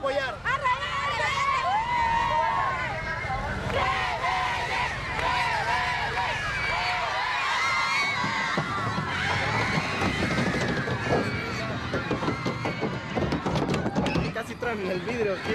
apoiar. Casi traen el vidrio aquí.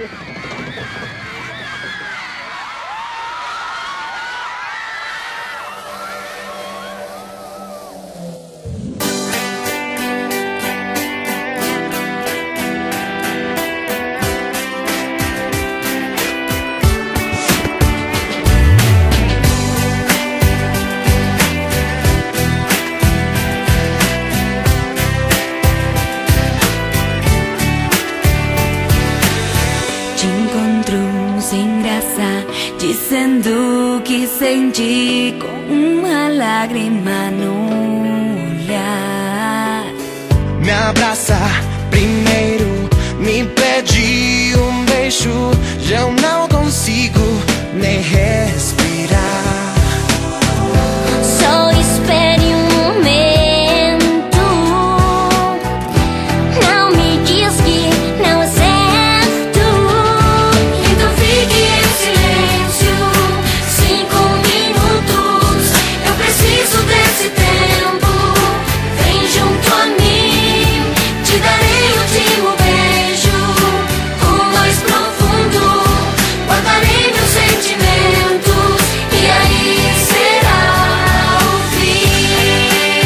Sem graça, dizendo que senti com uma lágrima no olhar. Me abraça primeiro, me pede beijo. Eu não consigo nem respirar. Só espere momento. Não me diz que não é certo. Então fique em silêncio 5 minutos. Eu preciso desse tempo. Vem junto a mim, te darei o último beijo. Mais profundo, guardarei meus sentimentos. E aí será o fim.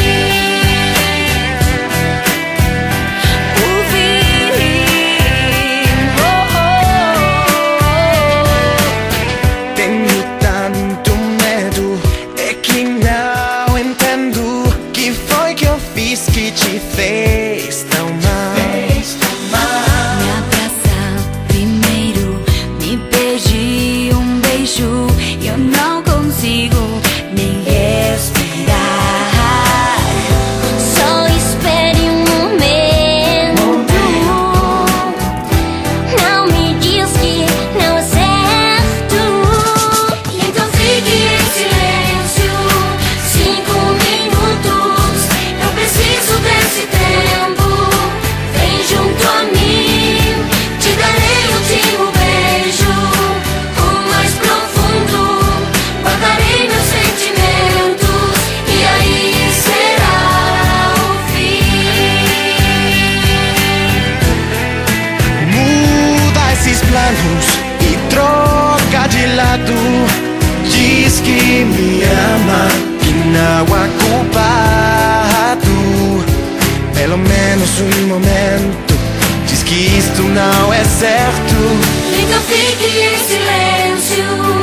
O fim. Tenho tanto medo, é que não entendo. Que foi que eu fiz que te fez tão mal? Me abraça primeiro, me pede beijo. Eu não consigo nem respirar. Só espere momento. Não me diz que não é certo. Então fique em silêncio 5 minutos. Eu preciso desse tempo. Vem junto a mim, te darei o último beijo. Mais profundo, guardarei meus sentimentos. E aí será o fim. Muda esses planos e troca de lado. Diz que me ama e não há culpado. Pelo menos momento. Diz que isto não é certo. Então fique em silêncio